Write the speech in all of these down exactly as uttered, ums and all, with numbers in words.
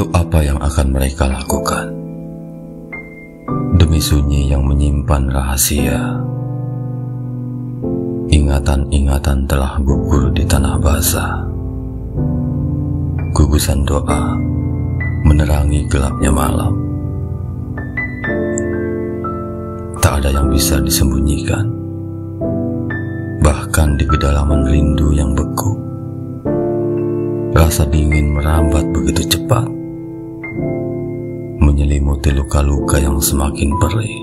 Lalu apa yang akan mereka lakukan? Demi sunyi yang menyimpan rahasia, ingatan-ingatan telah gugur di tanah basah. Gugusan doa menerangi gelapnya malam. Tak ada yang bisa disembunyikan, bahkan di kedalaman rindu yang beku. Rasa dingin merambat begitu cepat, menyelimuti luka-luka yang semakin perih.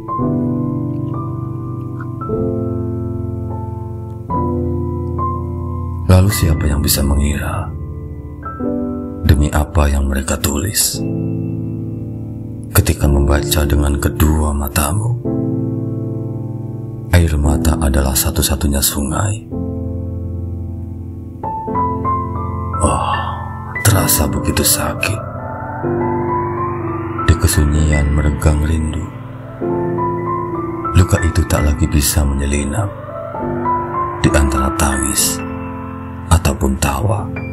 Lalu siapa yang bisa mengira demi apa yang mereka tulis ketika membaca dengan kedua matamu? Air mata adalah satu-satunya sungai. Oh, terasa begitu sakit. Di kesunyian meregang rindu. Luka itu tak lagi bisa menyelinap di antara tangis ataupun tawa.